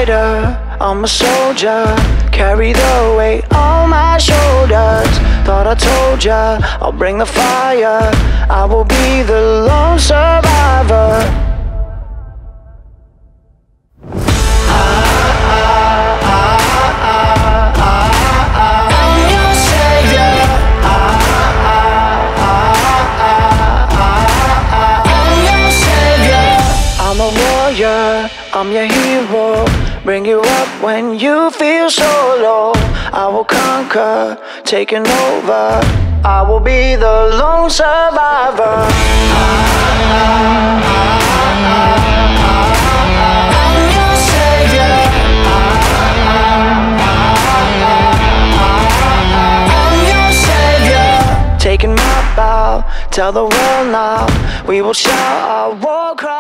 fighter, I'm a soldier, carry the weight on my shoulders. Thought I told ya, I'll bring the fire, I will be the lone survivor. I'm your hero, bring you up when you feel so low. I will conquer, taking over, I will be the lone survivor. I'm your savior. I'm your savior. Taking my bow, tell the world now, we will shout our war cry.